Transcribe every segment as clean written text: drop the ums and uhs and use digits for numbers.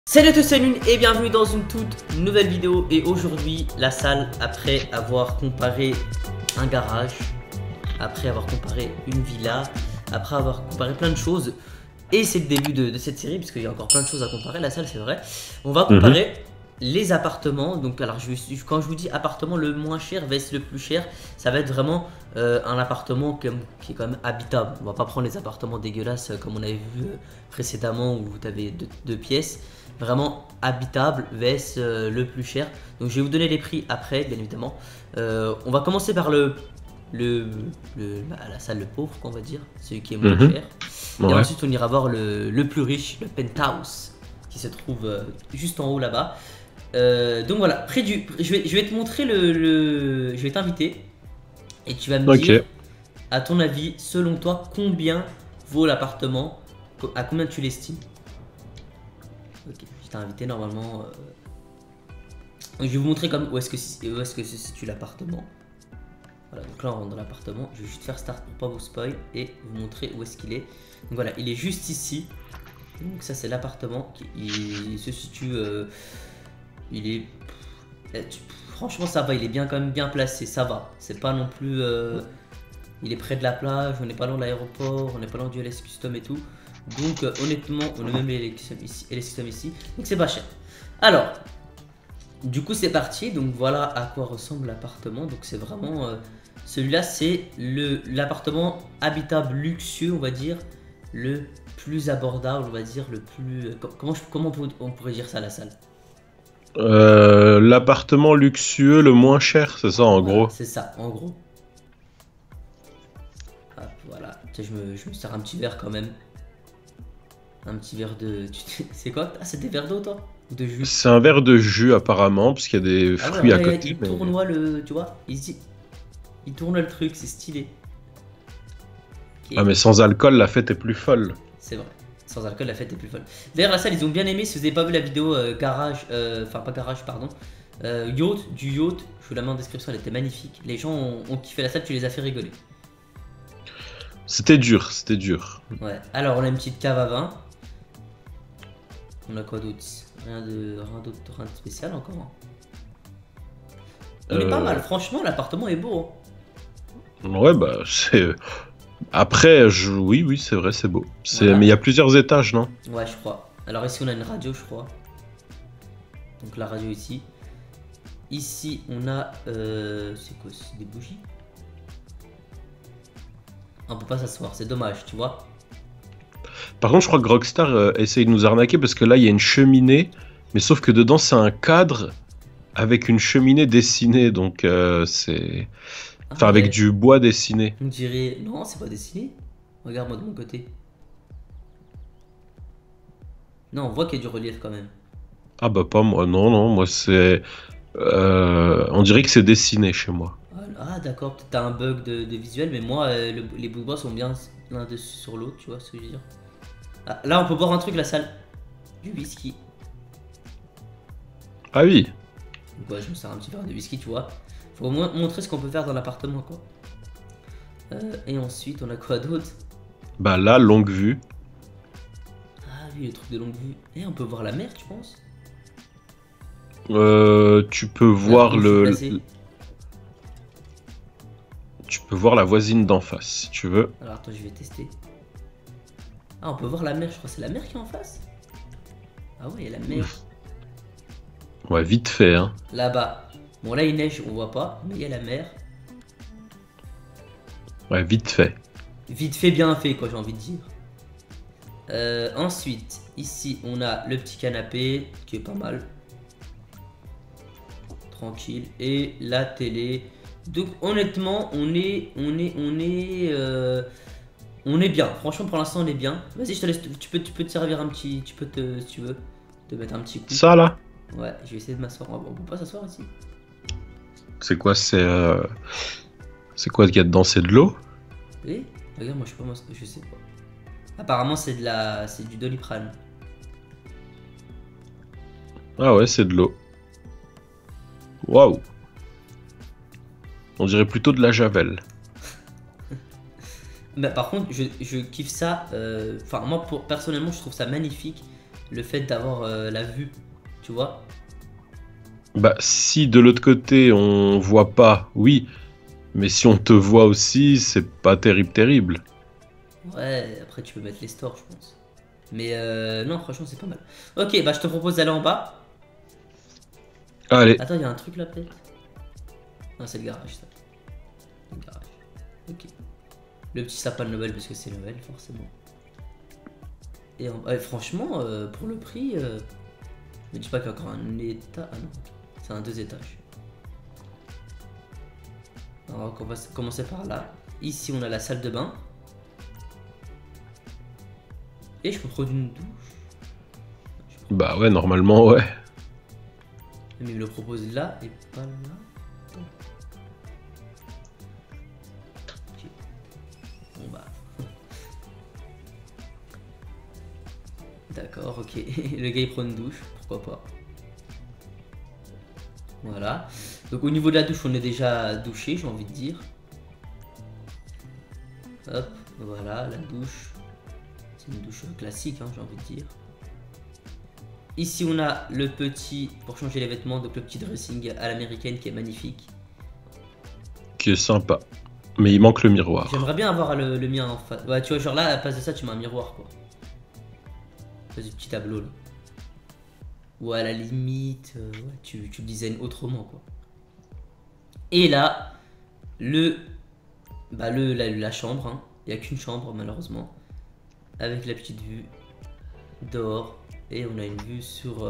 Salut à tous, c'est Lune et bienvenue dans une toute nouvelle vidéo. Et aujourd'hui, la salle, après avoir comparé un garage, après avoir comparé une villa, après avoir comparé plein de choses, et c'est le début de cette série, puisqu'il y a encore plein de choses à comparer, la salle c'est vrai, on va comparer les appartements. Donc alors quand je vous dis appartement le moins cher vs le plus cher, ça va être vraiment un appartement qui est quand même habitable. On va pas prendre les appartements dégueulasses comme on avait vu précédemment où tu avais deux pièces. Vraiment habitable vs le plus cher. Donc je vais vous donner les prix après, bien évidemment. On va commencer par la salle le pauvre, qu'on va dire, celui qui est moins cher. Et ensuite on ira voir le plus riche, le penthouse, qui se trouve juste en haut là-bas. Donc voilà, près du, je vais te montrer je vais t'inviter et tu vas me dire, à ton avis, selon toi, combien vaut l'appartement, à combien tu l'estimes. Ok, je t'ai invité normalement. Je vais vous montrer où est-ce que se situe l'appartement. Voilà, donc là on rentre dans l'appartement. Je vais juste faire start pour pas vous spoil et vous montrer où est-ce qu'il est. Donc voilà, il est juste ici. Donc ça c'est l'appartement. Il se situe. Il est. Franchement ça va, il est bien quand même bien placé. Ça va. C'est pas non plus. Il est près de la plage. On n'est pas loin de l'aéroport. On n'est pas loin du LS Custom et tout. Donc honnêtement, on a même les custom ici, donc c'est pas cher. Alors, du coup c'est parti. Donc voilà à quoi ressemble l'appartement. Donc c'est vraiment celui-là, c'est l'appartement habitable luxueux, on va dire, le plus abordable, on va dire, le plus. Comment on pourrait dire ça à la salle? L'appartement luxueux le moins cher, c'est ça en gros. C'est ça, en gros. Hop, voilà. Tu sais, je me sers un petit verre quand même. Un petit verre de... C'est quoi? Ah, c'est des verres d'eau, toi? Ou de jus? C'est un verre de jus apparemment, parce qu'il y a des fruits à côté. Il tournoie tu vois? Il tourne le truc, c'est stylé. Okay. Ah mais sans alcool, la fête est plus folle. C'est vrai. Sans alcool, la fête est plus folle. D'ailleurs, la salle, ils ont bien aimé. Si vous n'avez pas vu la vidéo garage... Enfin, pas garage, pardon. Yacht, je vous la mets en description, elle était magnifique. Les gens ont kiffé la salle, tu les as fait rigoler. C'était dur, c'était dur. Ouais. Alors, on a une petite cave à vin. On a quoi d'autre? Rien de spécial encore. On est pas mal, franchement, l'appartement est beau. Hein. Ouais, bah c'est... Après, oui, c'est vrai, c'est beau. Voilà. Mais il y a plusieurs étages, non? Ouais, je crois. Alors ici, on a une radio, je crois. Donc la radio ici. Ici, on a... c'est quoi? C'est des bougies? On peut pas s'asseoir, c'est dommage, tu vois. Par contre, je crois que Rockstar essaye de nous arnaquer parce que là, il y a une cheminée, mais sauf que dedans, c'est un cadre avec une cheminée dessinée, donc c'est... Enfin, avec du bois dessiné. On dirait... Non, c'est pas dessiné. Regarde-moi de mon côté. Non, on voit qu'il y a du relief quand même. Ah bah pas moi, non, moi c'est... on dirait que c'est dessiné chez moi. Ah d'accord, peut-être t'as un bug de visuel, mais moi, les bouts de bois sont bien l'un dessus sur l'autre, tu vois ce que je veux dire. Ah, là, on peut boire un truc, la salle. Du whisky. Ah oui. Donc ouais, je me sers un petit verre de whisky, tu vois. Faut au moins montrer ce qu'on peut faire dans l'appartement, quoi. Et ensuite, on a quoi d'autre? Bah là, longue vue. Ah oui, le truc de longue vue. Et on peut voir la mer, tu penses? Tu peux voir Tu peux voir la voisine d'en face, si tu veux. Alors attends, je vais tester. Ah, on peut voir la mer, je crois que c'est la mer qui est en face. Ah ouais, il y a la mer. Ouais, vite fait, hein. Là-bas. Bon, là, il neige, on voit pas, mais il y a la mer. Ouais, vite fait. Vite fait, bien fait, quoi, j'ai envie de dire. Ensuite, ici, on a le petit canapé, qui est pas mal. Tranquille. Et la télé. Donc, honnêtement, on est bien. Franchement, pour l'instant, on est bien. Vas-y, je te laisse. Tu peux te servir un petit... si tu veux, te mettre un petit coup. Ça, là? Ouais, je vais essayer de m'asseoir. On peut pas s'asseoir ici. C'est quoi, c'est quoi qu'il y a dedans? C'est de l'eau? Oui, regarde, moi je sais pas. Apparemment c'est du Doliprane. Ah ouais, c'est de l'eau. Waouh. On dirait plutôt de la javel. Mais par contre, je kiffe ça. Enfin, moi personnellement, je trouve ça magnifique. le fait d'avoir la vue, tu vois. Bah, si de l'autre côté on voit pas, oui. Mais si on te voit aussi, c'est pas terrible. Ouais, après tu peux mettre les stores, je pense. Mais non, franchement, c'est pas mal. Ok, bah je te propose d'aller en bas. Allez, Attends, il y a un truc là peut-être. Non, c'est le garage ça. Le garage. Ok. Le petit sapin de Noël parce que c'est Noël, forcément. Et franchement, pour le prix, ne dis pas qu'il y a encore un étage. Ah non, c'est un 2 étages. Alors, on va commencer par là. Ici, on a la salle de bain. Et je peux prendre une douche. bah ouais, normalement, ouais. Mais il me le propose là et pas là. Ok. Bon bah. D'accord, ok. Le gars il prend une douche, pourquoi pas. Voilà. Donc au niveau de la douche, on est déjà douché, j'ai envie de dire. Hop, voilà, la douche. C'est une douche classique, hein, j'ai envie de dire. Ici, on a le petit, pour changer les vêtements, donc le petit dressing à l'américaine qui est magnifique. Qui est sympa. Mais il manque le miroir. J'aimerais bien avoir le mien en face. Ouais, tu vois, genre là, à la place de ça, tu mets un miroir, quoi. Un petit tableau, là. Ou à la limite, ouais, tu le design autrement, quoi. Et là, la chambre, hein. Il n'y a qu'une chambre, malheureusement. Avec la petite vue dehors. Et on a une vue sur...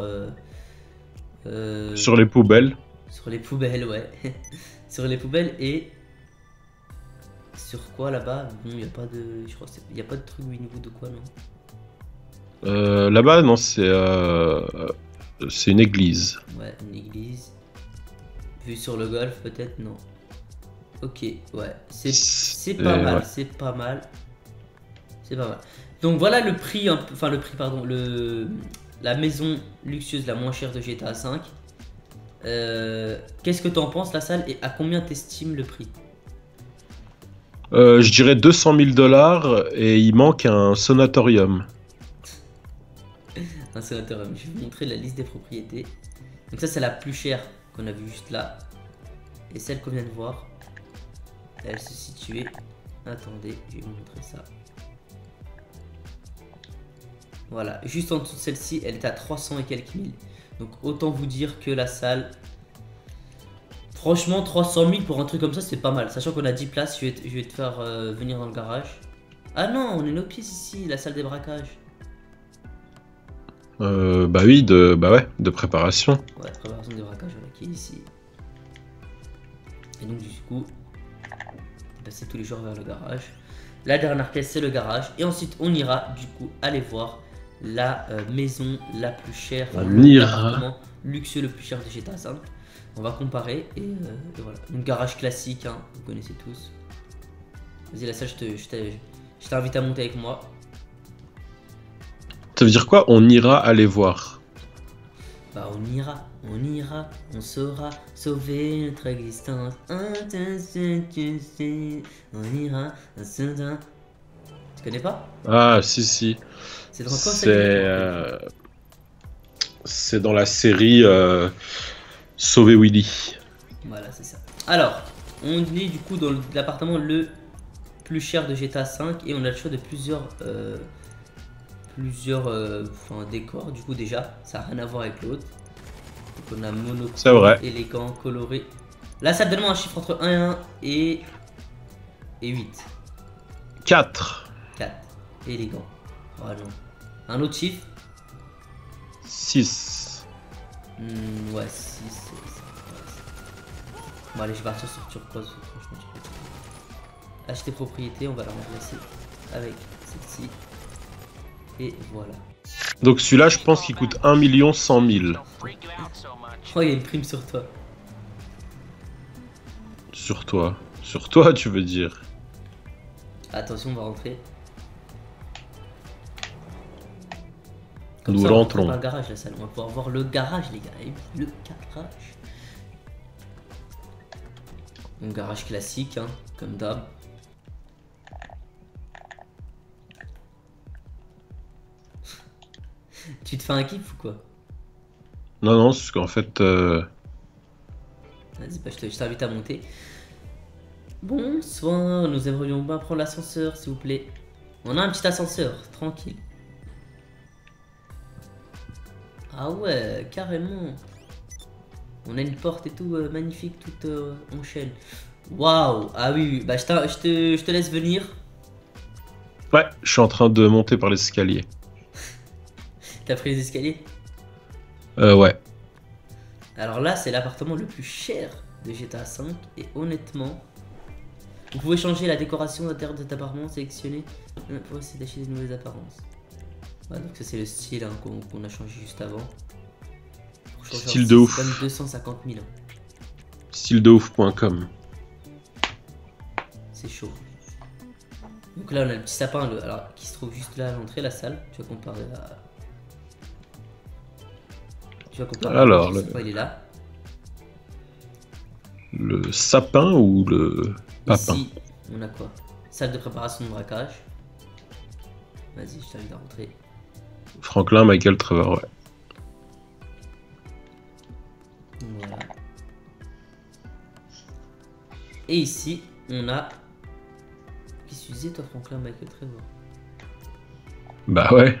Sur les poubelles. Sur les poubelles, ouais. Sur les poubelles et... Sur quoi là-bas? Bon, il n'y a pas de... Je crois il n'y a pas de truc au niveau de quoi, non? Là-bas, non, c'est une église. Ouais, une église. Vue sur le golf, peut-être? Non. Ok, ouais. C'est pas mal, ouais. c'est pas mal. C'est pas mal. Donc voilà le prix, enfin le prix, pardon, la maison luxueuse la moins chère de GTA V. Qu'est-ce que t'en penses la salle et à combien t'estimes le prix? Je dirais 200 000 $ et il manque un sanatorium. Un sénateur, je vais vous montrer la liste des propriétés. Donc ça c'est la plus chère qu'on a vue juste là. Et celle qu'on vient de voir, elle se situait... Attendez, je vais vous montrer ça. Voilà, juste en dessous de celle-ci, elle est à 300 et quelques mille. Donc autant vous dire que la salle... Franchement, 300 000 pour un truc comme ça, c'est pas mal. Sachant qu'on a 10 places, je vais te faire venir dans le garage. Ah non, on est nos pièces ici, la salle des braquages. Bah oui, de préparation. Ouais, préparation des braquages, voilà, qui est ici. Et donc du coup, passer tous les jours vers le garage. La dernière pièce, c'est le garage. Et ensuite, on ira du coup aller voir la maison la plus chère, enfin l'appartement luxueux le plus cher de GTA V. On va comparer et voilà. Donc garage classique, hein, vous connaissez tous. Vas-y, là ça, je t'invite à monter avec moi. Ça veut dire quoi? On ira aller voir. Bah on ira, on saura sauver notre existence. On ira, tu connais pas? Ah si. C'est dans quoi ça? C'est dans la série Sauver Willy. Voilà, c'est ça. Alors, on est du coup dans l'appartement le plus cher de GTA V et on a le choix de plusieurs décors. Du coup, déjà, ça n'a rien à voir avec l'autre. Donc, on a monochrome, élégant, coloré. Là, ça donne-moi un chiffre entre 1 et 8. 4. 4. Élégant. Oh non. Un autre chiffre? 6. Ouais, 6. Bon, allez, je vais partir sur turquoise. Franchement, acheter propriété, on va la remplacer avec celle-ci. Et voilà. Donc celui-là, je pense qu'il coûte 1 100 000. Oh, il y a une prime sur toi. Sur toi. Sur toi, tu veux dire. Attention, on va rentrer. Comme nous rentrons. On va le garage, la salle. On va pouvoir voir le garage, les gars. Le garage. Un garage classique, hein, comme d'hab. Tu te fais un kiff ou quoi? Non, non, c'est qu'en fait... Vas-y, bah, je t'invite à monter. Bonsoir, nous aimerions bien prendre l'ascenseur, s'il vous plaît. On a un petit ascenseur, tranquille. Ah ouais, carrément. On a une porte et tout, magnifique, toute en chaîne. Waouh. Ah oui, oui. Bah je te laisse venir. Ouais, je suis en train de monter par l'escalier. T'as pris les escaliers? Ouais. Alors là, c'est l'appartement le plus cher de GTA V. Et honnêtement, vous pouvez changer la décoration d'intérieur de cet appartement, sélectionner pour essayer d'acheter des nouvelles apparences. Ouais, donc ça c'est le style hein, qu'on a changé juste avant. Style de ouf. C'est comme 250 000. Styledeouf.com. C'est chaud. Donc là on a le petit sapin alors, qui se trouve juste là à l'entrée, la salle. Tu vas comparer à... Alors, le sapin, il est là. Le sapin ou le papin? Ici, on a quoi? Salle de préparation de braquage. Vas-y, je t'invite à rentrer. Franklin, Michael, Trevor, ouais. Voilà. Et ici, on a... Qu'est-ce que tu disais toi, Franklin, Michael, Trevor? Bah ouais.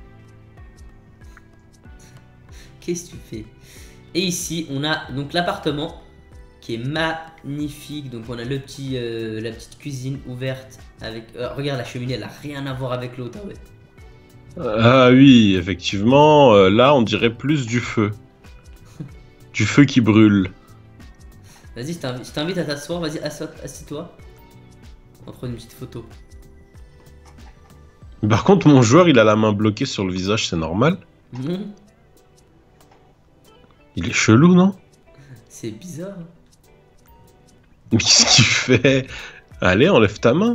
Qu'est-ce que tu fais? Et ici, on a donc l'appartement qui est magnifique. Donc on a le petit, la petite cuisine ouverte avec... regarde, la cheminée, elle a rien à voir avec l'autre. Ah, ouais. Ah oui, effectivement, là on dirait plus du feu. Du feu qui brûle. Vas-y, je t'invite à t'asseoir. Vas-y, assieds-toi. On va prendre une petite photo. Par contre, mon joueur, il a la main bloquée sur le visage, c'est normal? Non. Il est chelou, non? C'est bizarre. Mais qu'est-ce qu'il fait? Allez, enlève ta main.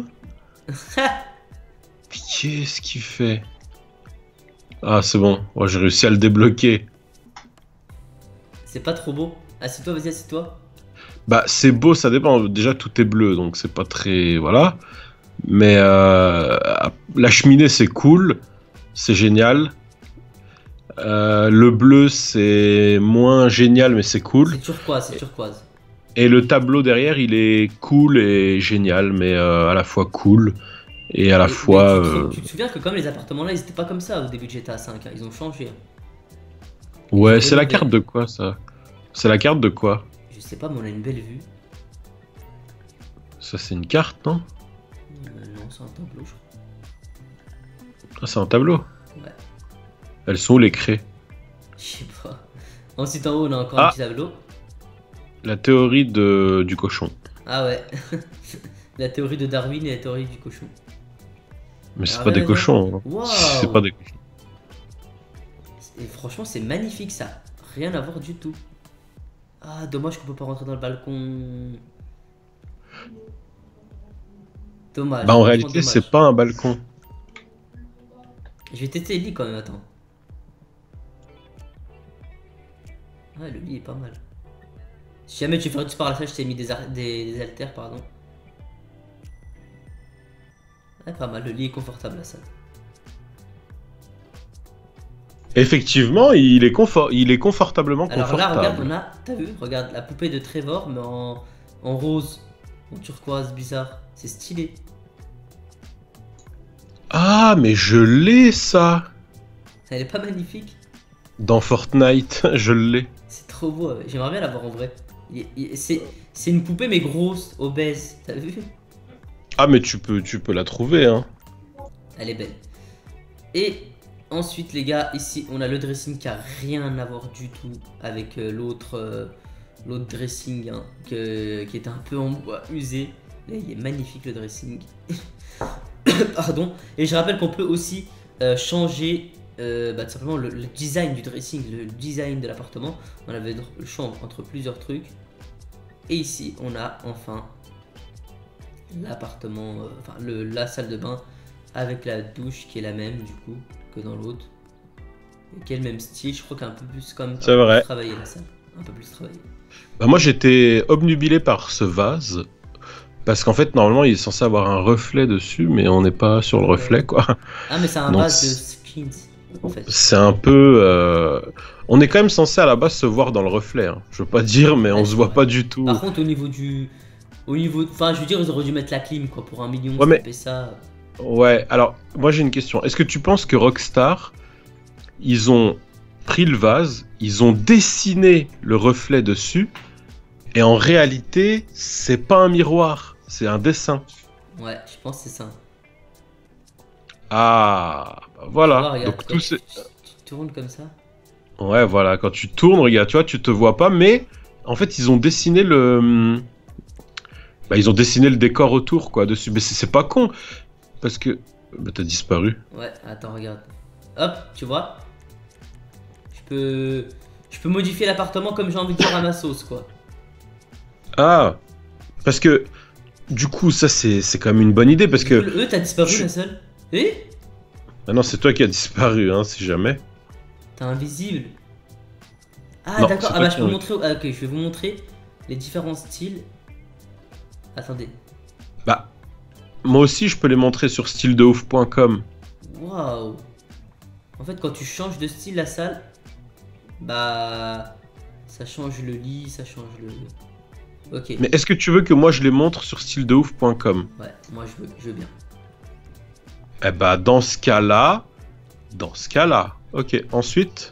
Qu'est-ce qu'il fait? Ah, c'est bon. Oh, j'ai réussi à le débloquer. C'est pas trop beau. Assieds-toi, vas-y, assieds-toi. Bah, c'est beau, ça dépend. Déjà, tout est bleu, donc c'est pas très... Voilà. Mais la cheminée, c'est cool. C'est génial. Le bleu, c'est moins génial, mais c'est cool. C'est turquoise, c'est turquoise. Et le tableau derrière, il est cool et génial, mais à la fois cool et à la fois... Tu te souviens que comme les appartements là, ils étaient pas comme ça au début de GTA 5, hein, ils ont changé. Ouais, c'est la carte de quoi, ça? C'est la carte de quoi? Je sais pas, mais on a une belle vue. Ça, c'est une carte, non? Non, c'est un tableau, je crois. Ah, c'est un tableau? Ouais. Elles sont où les craies? Je sais pas. Ensuite en haut, on a encore un petit tableau. La théorie du cochon. Ah ouais. La théorie de Darwin et la théorie du cochon. Mais c'est pas des cochons. Wow. C'est pas des cochons. Et franchement, c'est magnifique ça. Rien à voir du tout. Ah, dommage qu'on peut pas rentrer dans le balcon. Dommage. Bah en réalité, c'est pas un balcon. Je vais tester le lit quand même, attends. Ah, le lit est pas mal. Si jamais tu fais du sport à la salle, je t'ai mis des haltères, pardon. Ouais, pas mal, le lit est confortable la salle. Effectivement, il est confortablement Alors confortable. là, regarde, on a, t'as vu, regarde la poupée de Trevor, mais en rose, en turquoise, bizarre. C'est stylé. Ah, mais je l'ai ça. Elle est pas magnifique? Dans Fortnite, je l'ai. C'est trop beau, ouais. J'aimerais bien l'avoir en vrai. C'est une poupée mais grosse, obèse, t'as vu? Ah, mais tu peux la trouver, hein. Elle est belle. Et ensuite les gars, ici on a le dressing qui a rien à voir du tout avec l'autre dressing hein, qui était un peu en bois usé. Là il est magnifique le dressing. Pardon. Et je rappelle qu'on peut aussi changer tout simplement le design du dressing, le design de l'appartement. On avait le choix entre plusieurs trucs. Et ici on a enfin l'appartement, la salle de bain avec la douche qui est la même du coup que dans l'autre. Et qui est le même style, je crois qu'un peu plus comme c'est vrai. Travailler la salle. Un peu plus travaillé. Bah moi j'étais obnubilé par ce vase. Parce qu'en fait, normalement, il est censé avoir un reflet dessus, mais on n'est pas sur le reflet, quoi. Ah, mais c'est un vase de skins. en fait. C'est un peu... On est quand même censé à la base se voir dans le reflet. Hein. Je veux pas dire, mais Ouais, on se voit pas du tout. Par contre, au niveau du... Enfin, je veux dire, ils auraient dû mettre la clim, quoi, pour 1 million, Ouais, mais... taper ça. Ouais, alors, moi j'ai une question. Est-ce que tu penses que Rockstar, ils ont pris le vase, ils ont dessiné le reflet dessus, et en réalité, c'est pas un miroir, c'est un dessin. Ouais, je pense que c'est ça. Ah, bah voilà. Vois, regarde, Donc tout c'est... tu tournes comme ça. Ouais, voilà, quand tu tournes, regarde, tu vois, tu te vois pas, mais en fait, ils ont dessiné le... Bah, ils ont dessiné le décor autour, quoi, dessus. Mais c'est pas con, parce que... Bah, t'as disparu. Ouais, attends, regarde. Hop, tu vois. Je peux modifier l'appartement comme j'ai envie de faire à ma sauce, quoi. Ah, parce que... Du coup, ça, c'est quand même une bonne idée, parce que... Le E, t'as disparu, la seule. Eh? Ah non, c'est toi qui as disparu, hein, si jamais. T'es invisible. Ah, Non, d'accord. c'est Ah, toi bah, qui je peux as- montrer... Ah, ok, je vais vous montrer les différents styles. Attendez. Bah, moi aussi, je peux les montrer sur styledeouf.com. Waouh. En fait, quand tu changes de style, la salle, bah... Ça change le lit, ça change le... Ok. Mais est-ce que tu veux que moi, je les montre sur styledeouf.com? Ouais, moi, je veux bien. Eh bah, dans ce cas-là... Ok, ensuite...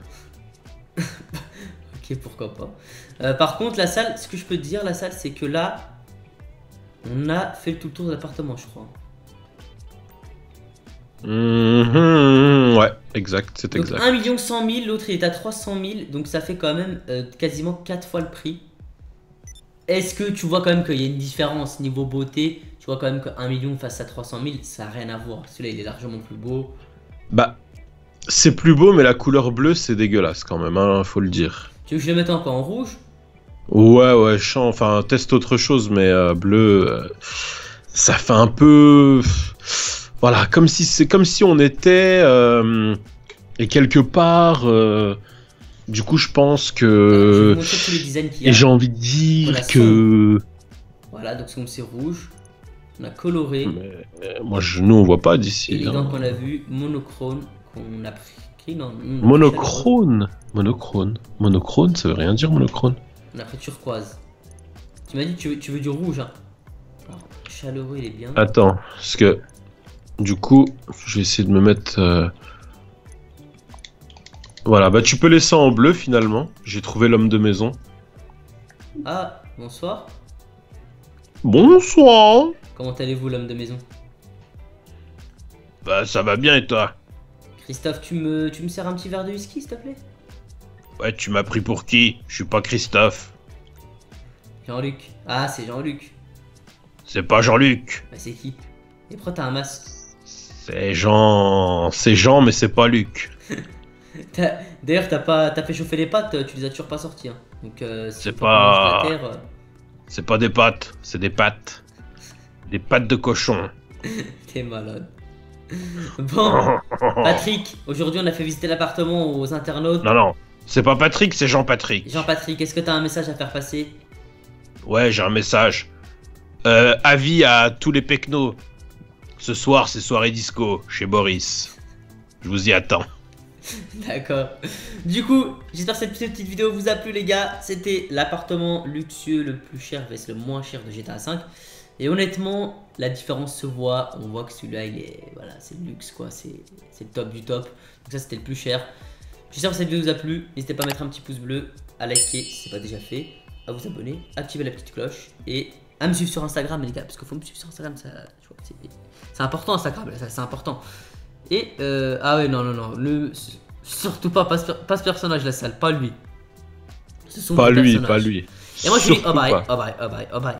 Ok, pourquoi pas. Par contre, la salle, ce que je peux te dire, la salle, c'est que là, on a fait tout le tour de l'appartement, je crois. Ouais, exact, c'est Donc exact. 1 100 000 000, l'autre il est à 300 000, donc ça fait quand même quasiment 4 fois le prix. Est-ce que tu vois quand même qu'il y a une différence niveau beauté? Tu vois quand même que 1 million face à 300 000, ça n'a rien à voir. Celui-là, il est largement plus beau. Bah, c'est plus beau, mais la couleur bleue, c'est dégueulasse quand même, hein, faut le dire. Tu veux que je le mette encore en rouge? Ouais, enfin, teste autre chose, mais bleu, ça fait un peu... Voilà, comme si on était... et quelque part... du coup, je pense Je vais que... vous montrer tous les designs qu'il y a. Et j'ai envie de dire Voilà, que... Voilà, donc c'est rouge. On a coloré. Mais, nous, on voit pas Et d'ici. les Hein. dents qu'on a vu, monochrome, qu'on a pris dans... Monochrome, ça veut rien dire, monochrome. On a pris turquoise. Tu m'as dit que tu veux du rouge, hein. Alors, chaleureux, il est bien. Attends, parce que... Du coup, je vais essayer de me mettre... Voilà, bah tu peux laisser en bleu, finalement. J'ai trouvé l'homme de maison. Ah, bonsoir. Bonsoir. Comment allez-vous, l'homme de maison? Bah ça va bien et toi? Christophe, tu me sers un petit verre de whisky, s'il te plaît? Ouais, tu m'as pris pour qui? Je suis pas Christophe. Jean-Luc. Ah, c'est Jean-Luc. C'est pas Jean-Luc. Bah, c'est qui? Et pourquoi t'as un masque? C'est Jean, mais c'est pas Luc. D'ailleurs, t'as fait chauffer les pâtes, tu les as toujours pas sorties. Hein. Donc, si C'est tu pas- manges de la terre, C'est pas des pâtes, c'est des pâtes. Des pâtes de cochon. t'es malade. Bon, Patrick, aujourd'hui on a fait visiter l'appartement aux internautes. Non, c'est pas Patrick, c'est Jean-Patrick. Jean-Patrick, est-ce que t'as un message à faire passer? Ouais, j'ai un message. Avis à tous les pecnos. Ce soir, c'est soirée disco chez Boris. Je vous y attends. D'accord. Du coup, j'espère que cette petite vidéo vous a plu, les gars. C'était l'appartement luxueux le plus cher vs le moins cher de GTA V. Et honnêtement, la différence se voit. On voit que celui-là, il est... Voilà, c'est le luxe, quoi. C'est le top du top. Donc ça, c'était le plus cher. J'espère que cette vidéo vous a plu. N'hésitez pas à mettre un petit pouce bleu, à liker si ce n'est pas déjà fait, à vous abonner, activer la petite cloche et à me suivre sur Instagram, les gars. Parce qu'il faut me suivre sur Instagram, ça... C'est important, Instagram, c'est important. Et ah ouais, non, surtout pas ce personnage, la salle, pas lui. Pas lui. Et moi je vous dis Surtout oh bye, pas. oh bye, oh bye, oh bye.